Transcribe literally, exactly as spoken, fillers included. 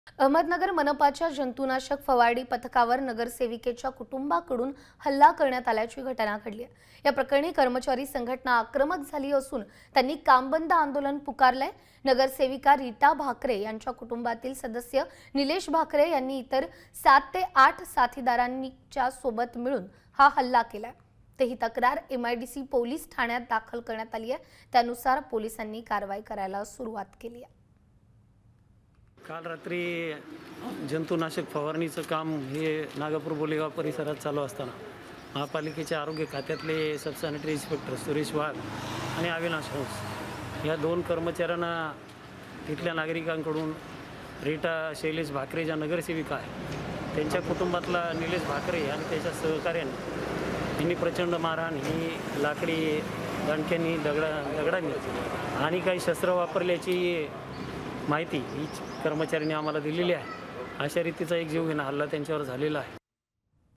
अहमदनगर मनपाच्या जंतुनाशक फवारणी पथकावर नगरसेविकेच्या कुटुंबाकडून हल्ला करण्यात आल्याची घटना घडली आहे। या प्रकरणी कर्मचारी संघटना आक्रमक झाली असून त्यांनी कामबंद आंदोलन पुकारलंय। नगरसेविका रीता भाकरे यांच्या कुटुंबातील सदस्य निलेश भाकरे यांनी इतर सात ते आठ साथीदारांच्या सोबत मिळून हा हल्ला केलाय। ही तक्रार एमआयडीसी पोलीस ठाण्यात दाखल करण्यात आली आहे। त्यानुसार पोलिसांनी कारवाई करायला सुरुवात केली आहे। काल रात्री जंतुनाशक फवारणीचं काम हे नागपूर बोलेगाव परिसरात चालू असताना महापालिकेचे आरोग्य खात्यातले sub sanitary inspector Suresh Wagh आणि अविनाश हंस या दोन कर्मचाऱ्यांना तिथल्या नागरिकांकडून रीटा शैलेश भाकरे ज्या नगरसेविका आहे त्यांच्या कुटुंबातला निलेश भाकरे आणि त्याच्या सहकार्याने यांनी प्रचंड मारहाण ही लाकडी दणक्यांनी दगडा दगडांनी आणि काही शस्त्र वापरल्याची माहिती ही कर्मचाऱ्यांनी आम्हाला दिलेली आहे। अशा रीतीचा एक जीवघेणा हल्ला त्यांच्यावर झालेला आहे।